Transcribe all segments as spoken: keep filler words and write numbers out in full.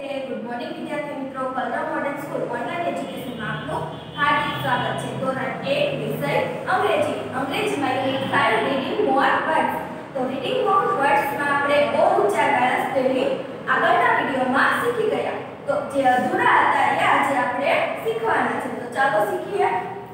Good morning विद्यार्थी मित्रों, कलरव मॉडर्न स्कूल ऑनलाइन एजुकेशन में आपનું हार्दिक स्वागत છે। ધોરણ એક વિષય અંગ્રેજી અંગ્રેજીમાં યુનિટ પાંચ રીડિંગ મોર વર્ડ્સ। તો રીડિંગ મોર વર્ડ્સ માં આપણે ઓ ઉચ્ચારવાળા સ્પેલિંગ આગળના વિડિયોમાં શીખી ગયા। તો જે અધૂરા હતા એ આજે આપણે શીખવાના છે। તો ચાલો શીખીએ।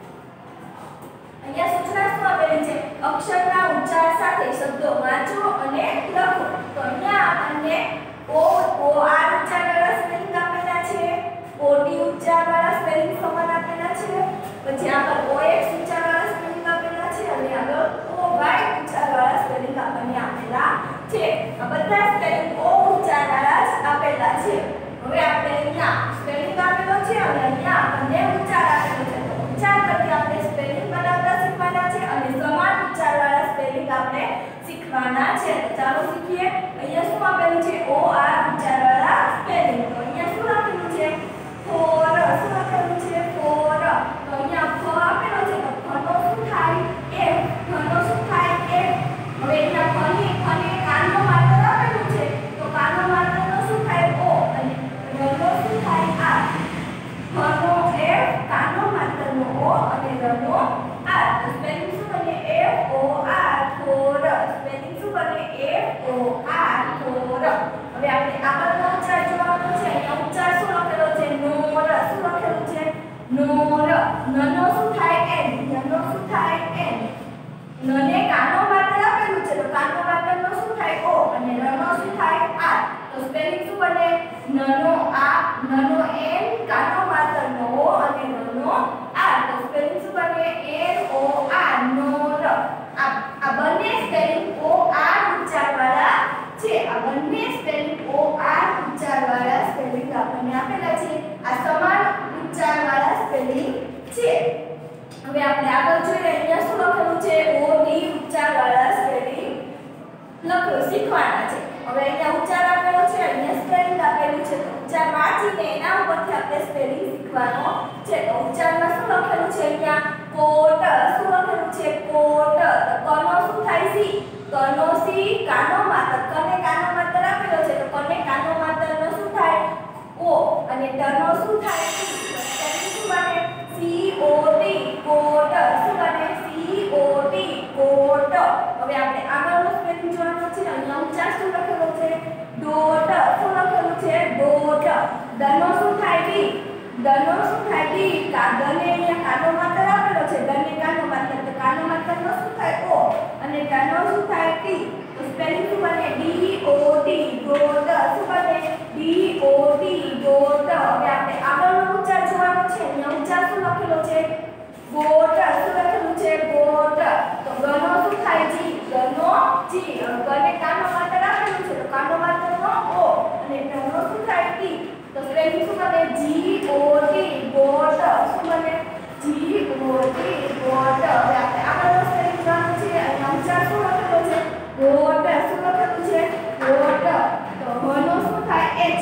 અહીંયા સૂચના શું આપેલી છે? અક્ષરના ઉચ્ચાર સાથે શબ્દો વાંચો અને લખો। તો અહીંયા આપણને ઓ ઓ આર ઉચ્ચારવાળા સ્પેલિંગ આપેલા છે, ઓ ટી ઉચ્ચારવાળા સ્પેલિંગ સમાન આપેલા છે, પછી આગળ ઓ એક્સ ઉચ્ચારવાળા સ્પેલિંગ આપેલા છે અને આગળ ઓ વાય ઉચ્ચારવાળા સ્પેલિંગ આપણને આપેલા છે। આ બધા સ્પેલિંગ ઓ ઉચ્ચારવાળા જ આપેલા છે। હવે આપણે અહીંયા સ્પેલિંગ આપેલો છે અને અહીંયા આપણને ઉચ્ચાર આપેલો છે। તો ઉચ્ચાર કરતી આપણે સ્પેલિંગ બનાવતા શીખવાના છે અને સમાન ઉચ્ચારવાળા સ્પેલિંગ આપણે શીખવાના છે। તો ચાલો શીખીએ। અહીંયા શું આપેલું છે? ઓ આર ઉચ્ચારવાળા સ્પેલિંગ। તો અહીંયા શું લખેલું છે? ફોર। શું લખેલું છે? ફોર। તો અહીંયા ફ આપેલો છે તો ફ નો શું થાય? એફ। ફ નો શું થાય? એફ। હવે અહીંયા ફ ની ફ ને કાનો માત્ર આપેલું છે તો કાનો માત્રનો શું થાય? ઓ અને ર નો શું થાય? આર। ફ નો એફ, કાનો માત્રનો ઓ અને ર નો આર। તો સ્પેલિંગ શું બને? F O R for. Spelling શું બને? F O R for. હવે આપણે આગળનો ઉચ્ચાર જોવાનો છે। અહીંયા ઉચ્ચાર શું લખેલો છે? નોર। શું લખેલું છે? નોર। ન નો શું થાય? એન। ન નો શું થાય? એન। ન ને કાનો માત્ર આપેલું છે તો કાનો માત્રનો શું થાય? ઓ અને ર નો શું થાય? આર। તો સ્પેલિંગ શું બને? ન નો આ, ન નો એન, કાનો માત્રનો ઓ અને ર નો આર। તો સ્પેલિંગ શું બને? N O R nor. આ આ બંને સ્પેલિંગ ઓ આર ઉચ્ચારવાળા છે। આ બંને સ્પેલિંગ ઓ આર ઉચ્ચારવાળા સ્પેલિંગ આપણને આપેલા છે। આ સમાન ઉચ્ચારવાળા સ્પેલિંગ છે। હવે આપણે આગળ જોઈએ। અહીંયા શું લખેલું છે? ઓ ટી ઉચ્ચારવાળા સ્પેલિંગ લખો શીખવાના છે। હવે અહીંયા ઉચ્ચાર આપેલો છે, અહીંયા સ્પેલિંગ આપેલું છે। તો ઉચ્ચાર વાંચીને એના ઉપરથી આપણે સ્પેલિંગ શીખવાનો છે। તો ઉચ્ચારમાં શું લખેલું છે? અહીંયા કોટ। શું લખેલું છે? કોટ। તો ક નો શું થાય? સી। ક નો સી, કાનો માત્ર, ક ને કાનો માત્ર આપેલો છે તો ક ને કાનો માત્રનો શું થાય? ઓ અને ટ નો શું થાય? ટી। તો સ્પેલિંગ શું બને? C O T cot. શું બને? C O T cot. હવે આપણે આગળનો સ્પેલિંગ જોવાનો છે। અહીંયા ઉચ્ચાર શું લખેલો છે? ડોટ। શું લખેલું છે? ડોટ। ડ નો શું થાય? ડી। ડ નો શું થાય? ડી। કા ડ ને અહીંયા કાનો માત્ર આપેલો છે, ડ ને કાનો માત્ર તો કાનો માત્રનો શું થાય? ઓ અને ટ નો શું થાય? ટી। તો સ્પેલિંગ શું બને? D O T dot. શું બને? D O T dot. હવે આપણે આગળનો ઉચ્ચાર જોવાનો છે। અહીંયા ઉચ્ચાર શું લખેલો છે? ગોટ। શું લખેલું છે? ગોટ। તો ગ નો શું થાય? જી। ગ નો જી। ગ ને કાનો માત્ર આપેલું છે તો કાનો માત્રનો ઓ અને ટ નો શું થાય? ટી। તો સ્પેલિંગ શું બને? G O T got. શું બને? G O T got. હવે આપણે આગળનો સ્પેલિંગ જોવાનો છે। અહીંયા ઉચ્ચાર શું લખેલો છે? ગોટ। શું લખેલું છે? ગોટ। તો હ નો શું થાય? એચ।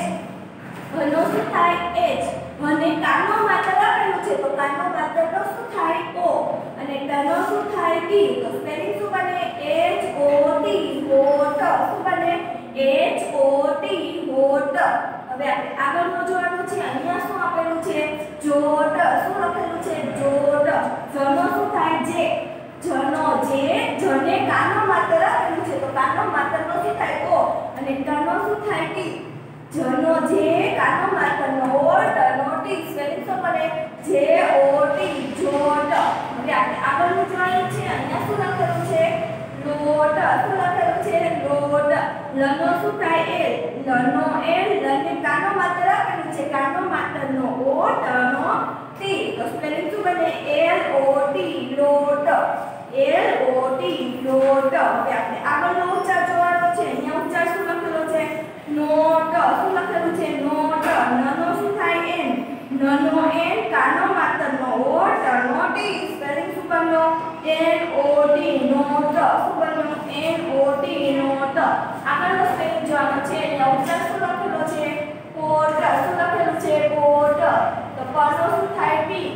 હ નો શું થાય? એચ। હ ને કાનો માત્ર આપેલું છે તો કાનો માત્રનો શું થાય? ઓ અને ટ નો શું થાય? ટી। તો સ્પેલિંગ શું બને? H O T got. શું બને? H O T got. હવે આપણે આગળનો જોવાનું છે। અહીંયા શું આપેલું છે? જોડ। શું લખેલું છે? જોડ। જ નો શું થાય? જે। જ નો જે, જ ને કાનો માત્ર આપેલું છે તો કાનો માત્રનો શું થાય? ઓ અને ટ નો શું થાય? ટી। જ નો જે, કાનો માત્રનો ઓ, ટ નો ટી। સ્પેલિંગ શું બને? જે ઓ ટી જોડ। હવે આપણે આગળનું જોવાનું છે। અહીંયા શું લખેલું છે? લોટ। શું લખેલું છે? લોટ। લ નો શું થાય? એલ। લ નો એલ, લ ને કાનો માત્ર આપેલું છે, કાનો માત્રનો ઓ, ટ નો ટી। તો સ્પેલિંગ શું બને? L O T lot. L O T lot. હવે આપણે આગળનો ઉચ્ચાર જોવાનો છે। અહીંયા ઉચ્ચાર શું લખેલો છે? નોટ। શું લખેલું છે? નોટ। ન નો શું થાય? એન। ન નો એન, કાનો માત્રનો ઓ, ટ નો ટી। સ્પેલિંગ શું બન્યો? N O T not. શું બન્યો? N O T not. આગળનો સ્પેલિંગ જોવાનો છે। અહીંયા ઉચ્ચાર શું લખેલો છે? કોટ। શું લખેલું છે? કોટ। તો પ નો શું થાય? પી।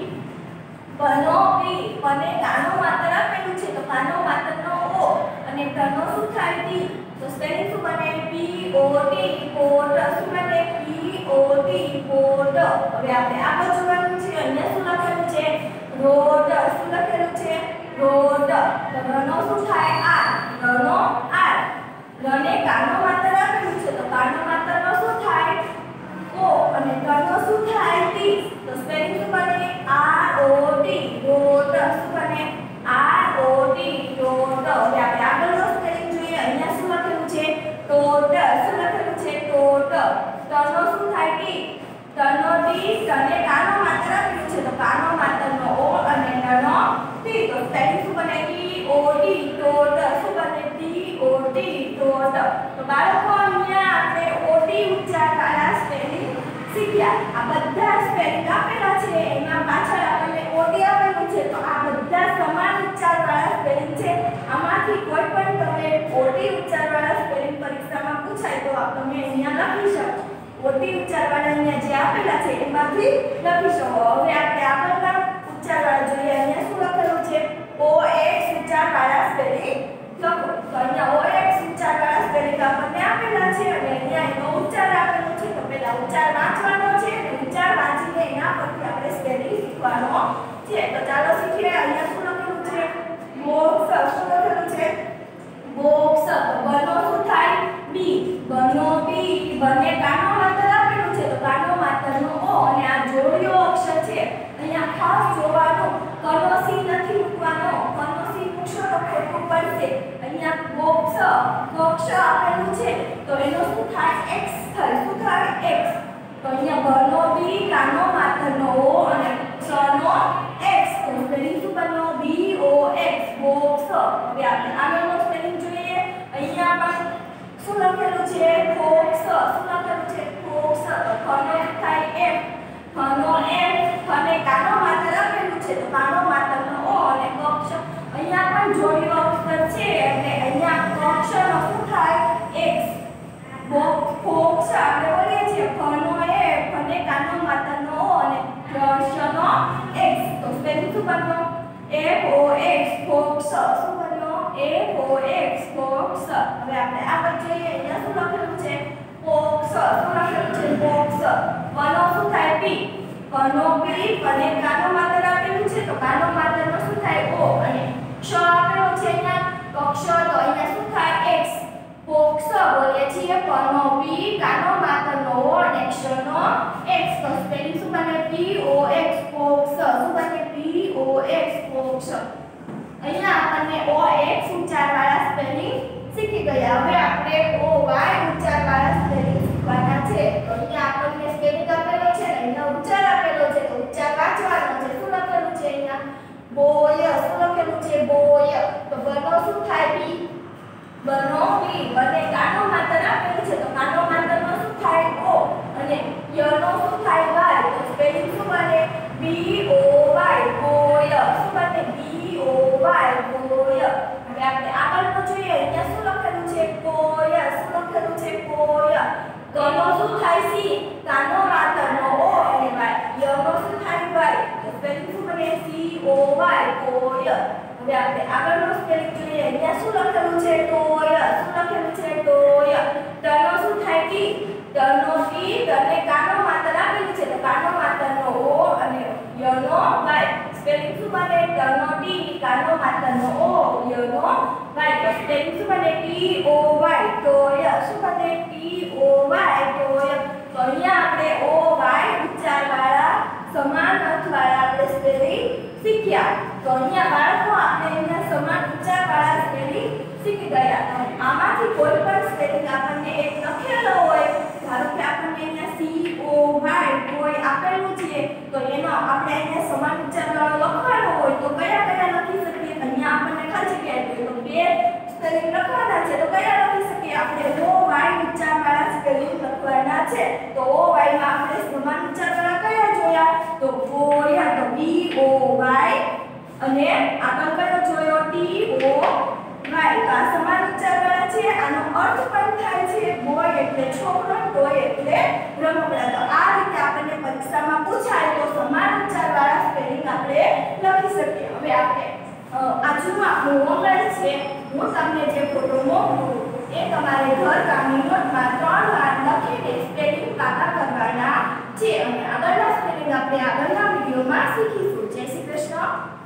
પ નો પી, પ ને કાનો માત્ર આપેલું છે તો કાનો માત્રનો ઓ અને ટ નો શું થાય? ટી। તો સ્પેલિંગ શું બને? P O T cot. શું બને? P O T pot. હવે આપણે આગળ જોવાનું છે. અહીંયા શું લખેલું છે? રોડ. શું લખેલું છે? રોડ. તો રનો શું થાય? આર. રનો આર. રને કાનો માત્ર આપેલું છે તો કાનો માત્રનો શું થાય? ઓ. અને તનો શું થાય? ટી. તો સ્પેલિંગ શું બને? R O T. રોડ. શું બને? R O T. રોડ. હવે આપણે આગળનો સ્પેલિંગ જોઈએ. અહીંયા શું લખેલું છે? ટોટ. શું લખેલું છે? ટોટ. તનો શું થાય? ટી. તનો ટી. તને કાનો માત્ર આપેલું છે તો કાનો માત્રનો ઓ અને નનો ટી. તો સ્પેલિંગ શું બને? T O T. ટોટ. શું બને? T O T. ટોટ. તો બાળકો અહીંયા આપણે ઓ ટી ઉચ્ચારવાળા સ્પેલિંગ શીખ્યા. આ બધા સ્પેલિંગ આપેલા છે એમાં પાછળ આપણને ઓ ટી આપેલું છે તો આ બધા સમાન ઉચ્ચારવાળા સ્પેલિંગ છે. આમાંથી કોઈ પણ તમે ઓ ટી ઉચ્ચારવાળા સ્પેલિંગ પરીક્ષામાં પૂછાય તો તમે અહીંયા લખી શકો. ઓ ટી ઉચ્ચારવાળા અહીંયા જે આપેલા છે એમાંથી લખી શકો. હવે આપણે આગળના ઉચ્ચારવાળા જોઈએ. અહીંયા શું લખેલું છે? ઓ એક્સ ઉચ્ચારવાળા સ્પેલિંગ લખો. તો અહીંયા ઓ એક્સ ઉચ્ચારવાળા સ્પેલિંગ આપણને આપેલા છે અને અહીંયા એનો ઉચ્ચાર આપેલો છે. તો પહેલા ઉચ્ચાર વાંચવાનો છે અને ઉચ્ચાર વાંચીને એના પરથી આપણે સ્પેલિંગ શીખવાનો છે. તો ચાલો શીખીએ. અહીંયા શું લખેલું છે? બોક્સ. શું લખેલું છે? બોક્સ. તો બનો શું થાય? બી. બનો બી. બને કાનો માત્ર આપેલું છે તો કાનો માત્રનો ઓ અને આ જોડિયો અક્ષર છે. અહીંયા ખાસ જોવાનું કનો સી નથી મૂકવાનો. કનો સી મૂકશો તો ખોટું પડશે. અહીંયા બોક્સ બોક્સ આપેલું છે તો એનો શું થાય? એક્સ થાય. શું થાય? એક્સ. તો અહીંયા બનો બી કાનો માત્રનો ઓ અને ક્ષનો એક્સ. તો સ્પેલિંગ શું બનો? B O X. બોક્સ. હવે આપણે આગળનો સ્પેલિંગ જોઈએ. અહીંયા પણ શું લખેલું છે? ફોક્સ. શું લખેલું છે? ફોક્સ. તો ખનો થાય એફ. ખનો એફ. ખને કાનો માત્ર આપેલું છે તો કાનો માત્રનો ઓ અને કક્ષ. અહીંયા પણ જોડિયો અક્ષર છે એટલે અહીંયા કક્ષનો શું થાય? એક્સ. ફોક્સ આપણે બોલીએ છીએ ખનો એફ. ખને કાનો માત્રનો ઓ અને કક્ષનો એક્સ. તો સ્પેલિંગ શું બનો? F O X. ફોક્સ. શું બનો? F O X. ફોક્સ. હવે આપણે આગળ જોઈએ. અહીંયા શું લખેલું છે? બોક્સ. શું લખેલું છે? બોક્સ. કનો શું થાય? પી. કનો પી. કને કાનો માત્ર આપેલું છે તો કાનો માત્રનો શું થાય? ઓ અને ક્ષ આપેલો છે અહીંયા કક્ષ તો અહીંયા શું થાય? એક્સ. બોક્સ બોલીએ છીએ કનો પી કાનો માત્રનો ઓ અને ક્ષનો એક્સ. તો સ્પેલિંગ શું બને? P O X. બોક્સ. શું બને? P O X. બોક્સ. અહીંયા આપણને ઓ એક્સ ઉચ્ચારવાળા સ્પેલિંગ શીખી ગયા. હવે આપણે ઓ વાય ઉચ્ચારવાળા સ્પેલિંગ શીખવાના છે. તો અહીંયા આપણને સ્પેલિંગ આપેલો છે ને એનો ઉચ્ચાર આપેલો છે તો ઉચ્ચાર વાંચવાનો છે. શું લખેલું છે અહીંયા? બોય. શું લખેલું છે? બોય. તો બનો શું થાય? બી. બનો બી. બને કાનો માત્ર આપેલું છે તો કાનો માત્રનો શું થાય? ઓ અને યનો શું થાય? વાય. તો સ્પેલિંગ શું બને? B O Y. બોય. શું બને? B O Y. બોય. હવે આપણે આગળનો જોઈએ. અહીંયા શું લખેલું છે? કોય. શું લખેલું છે? કોય. કનો શું થાય? સી. કાનો માત્રનો ઓ અને વાય. યનો શું થાય? વાય. તો સ્પેલિંગ શું બને? C O Y. કોય. હવે આપણે આગળનો સ્પેલિંગ જોઈએ. અહીંયા શું લખેલું છે? ટોય. શું લખેલું છે? ટોય. તનો શું થાય? ટી. તનો ટી. તને કાનો માત્ર આપેલું છે તો કાનો માત્રનો ઓ અને યનો વાય. સ્પેલિંગ શું બને? તનો ટી કાનો માત્રનો ઓ યનો વાય. તો સ્પેલિંગ શું બને? T O Y. ટોય. શું બને? T O Y. ટોય. તો અહીંયા આપણે ઓ વાય ઉચ્ચારવાળા સમાન અર્થવાળા આપણે સ્પેલિંગ શીખ્યા. તો અહીંયા બાળકો આપણે અહીંયા સમાન ઉચ્ચારવાળા સ્પેલિંગ શીખી ગયા. આમાંથી કોઈ પણ સ્પેલિંગ આપણને એક લખેલો હોય, ધારો કે આપણને અહીંયા સી ઓ વાય કોઈ આપેલું છે તો એનો આપણે અહીંયા સમાન ઉચ્ચારવાળો લખવાનો હોય તો કયા કયા લખી શકીએ? અહીંયા આપણને ખાલી જગ્યા આપી તો બે સ્પેલિંગ લખવાના છે તો કયા લખી શકીએ? આપણે ઓ વાય ઉચ્ચારવાળા સ્પેલિંગ લખવાના છે. તો ઓ વાય માં આપણે સમાન ઉચ્ચારવાળા કયા જોયા? તો બોય. તો બી ઓ વાય અને આગળ કયો જોયો? T O Y. તો આ સમાન ઉચ્ચારવાળા છે. આનો અર્થ પણ થાય છે બોય એટલે છોકરો, ટોય એટલે રમકડા. તો આ રીતે આપણને પરીક્ષામાં પૂછાય તો સમાન ઉચ્ચારવાળા સ્પેલિંગ આપણે લખી શકીએ. હવે આપણે આજનું આપણું હોમવર્ક છે. હું તમને જે ફોટો મોકલું એ તમારે ઘર કામની નોટમાં ત્રણ વાર લખીને સ્પેલિંગ પાકા કરવાના છે અને આગળના સ્પેલિંગ આપણે આગળના વિડિયોમાં શીખીશું. જય શ્રી કૃષ્ણ.